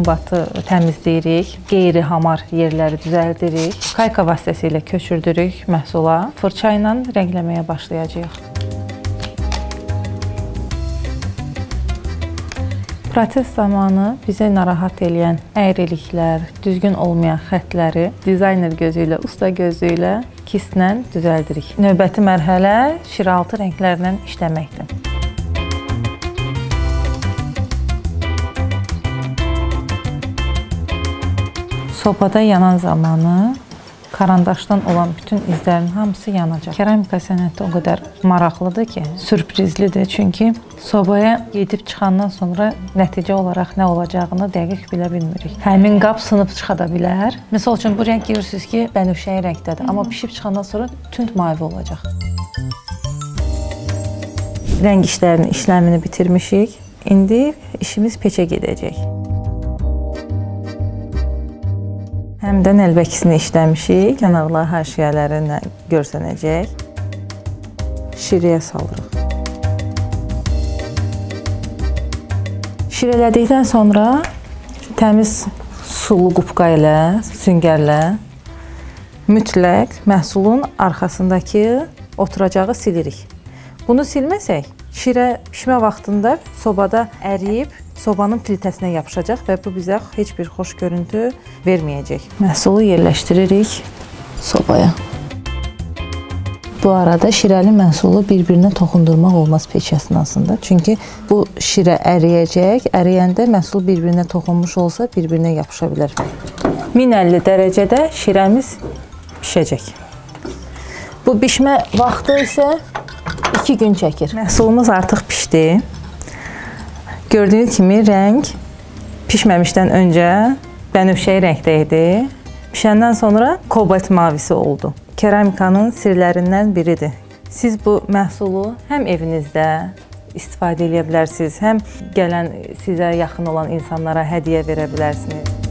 qumbatı təmizləyirik, qeyri-hamar yerləri düzəldirik. Kayka vasitəsilə köçürdürük məhsula. Fırça ilə rəngləməyə başlayacağıq. Proses zamanı bizi narahat edən əyriliklər, düzgün olmayan xətləri dizayner gözü ilə, usta gözü ilə kislə düzəldirik. Növbəti mərhələ şiraltı rənglərlə işləməkdir. Sobada yanan zamanı karandaşdan olan bütün izlərin hamısı yanacaq. Keramika sənəti o qədər maraqlıdır ki, sürprizlidir. Çünki sobaya gedib çıxandan sonra nəticə olaraq nə olacağını dəqiq bilə bilmirik. Həmin qab sınıb çıxa da bilər. Məsəl üçün bu rəng görürsünüz ki, bənövşəyi rəngdədir. Amma pişib çıxandan sonra tünd mavi olacaq. Rəng işlərinin işləmini bitirmişik. İndi işimiz peçə gedəcək. Həm də nəlbəkisini işləmişik, kənarlar haşiyələrinə görsənəcək. Şirəyə salırıq. Şirələdikdən sonra təmiz sulu qupqa ilə, süngərlə mütləq məhsulun arxasındakı oturacağı silirik. Bunu silməsək, şirə pişmə vaxtında sobada əriyib, sobanın plitəsinə yapışacaq və bu bizə heç bir xoş görüntü verməyəcək. Məhsulu yerləşdiririk sobaya. Bu arada şirəli məhsulu bir-birinə toxundurmaq olmaz peç əsnasında. Çünki bu şirə əriyəcək. Əriyəndə məhsul bir-birinə toxunmuş olsa bir-birinə yapışa bilər. 1050 dərəcədə şirəmiz pişəcək. Bu bişmə vaxtı isə 2 gün çəkir. Məhsulumuz artıq pişdi. Gördüyünüz kimi rəng pişməmişdən öncə bənövşəyi rəngdə idi. Pişəndən sonra kobalt mavisi oldu. Keramikanın sirlərindən biridir. Siz bu məhsulu həm evinizdə istifadə edə bilərsiniz, həm gələn sizə yaxın olan insanlara hədiyyə verə bilərsiniz.